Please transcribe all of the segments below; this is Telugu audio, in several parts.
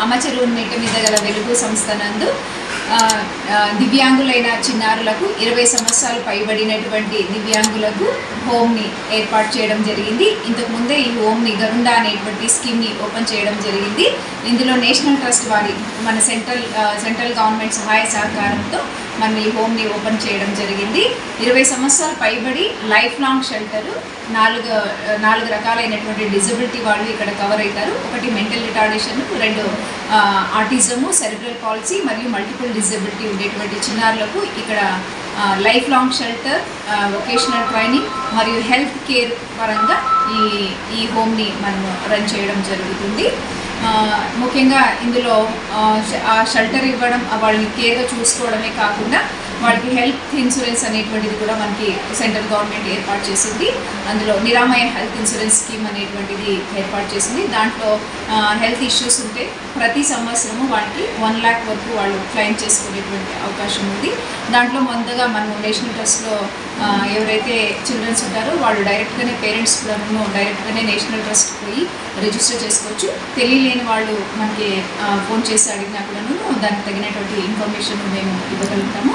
అమచెరువు నీటి మీద గల వెలుగు సంస్థ నందు దివ్యాంగులైన చిన్నారులకు 20 సంవత్సరాలు పైబడినటువంటి దివ్యాంగులకు హోమ్ని ఏర్పాటు చేయడం జరిగింది. ఇంతకుముందే ఈ హోమ్ని గరుండా అనేటువంటి స్కీమ్ని ఓపెన్ చేయడం జరిగింది. ఇందులో నేషనల్ ట్రస్ట్ వారి మన సెంట్రల్ గవర్నమెంట్ సహాయ సహకారంతో మనం ఈ హోమ్ని ఓపెన్ చేయడం జరిగింది. 20 సంవత్సరాలు పైబడి లైఫ్ లాంగ్ షెల్టరు 4 రకాలైనటువంటి డిజబిలిటీ వాళ్ళు ఇక్కడ కవర్ అవుతారు. ఒకటి mental retardation, 2 autism, cerebral palsy మరియు మల్టిపుల్ డిజబిలిటీ ఉండేటువంటి చిన్నారులకు ఇక్కడ life long shelter, vocational training మరియు హెల్త్ కేర్ పరంగా ఈ హోమ్ని మనం రన్ చేయడం జరుగుతుంది. ముఖ్యంగా ఇందులో ఆ షెల్టర్ ఇవ్వడం, వాళ్ళని కేర్గా చూసుకోవడమే కాకుండా వాళ్ళకి హెల్త్ ఇన్సూరెన్స్ అనేటువంటిది కూడా మనకి సెంట్రల్ గవర్నమెంట్ ఏర్పాటు చేసింది. అందులో నిరామయ హెల్త్ ఇన్సూరెన్స్ స్కీమ్ అనేటువంటిది ఏర్పాటు చేసింది. దాంట్లో హెల్త్ ఇష్యూస్ ఉంటే ప్రతి సంవత్సరము వాళ్ళకి 1 lakh వరకు వాళ్ళు క్లెయిమ్ చేసుకునేటువంటి అవకాశం ఉంది. దాంట్లో ముందుగా మనం నేషనల్ ట్రస్ట్లో ఎవరైతే చిల్డ్రన్స్ ఉంటారో వాళ్ళు డైరెక్ట్గానే పేరెంట్స్ కూడా డైరెక్ట్గానే నేషనల్ ట్రస్ట్ పోయి రిజిస్టర్ చేసుకోవచ్చు. తెలియలేని వాళ్ళు మనకి ఫోన్ చేసి అడిగినా కూడాను దానికి తగినటువంటి ఇన్ఫర్మేషన్ మేము ఇవ్వగలుగుతాము.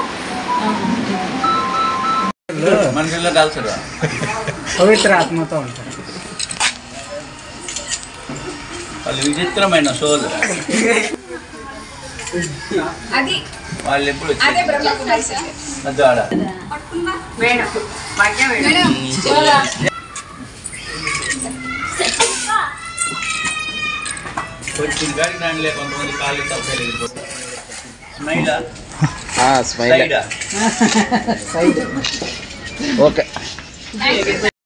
మనుషుల్లో కలుసురా పవిత్ర ఆత్మతో ఉంటారు. వాళ్ళు విచిత్రమైన సోల్ అది వాళ్ళు ఎప్పుడు అదే బ్రహ్మకుమారి సార్. కొంచెం గాడి దాంట్లో కొంతమంది కాళ్ళు తప్పలేదు. Smile okay.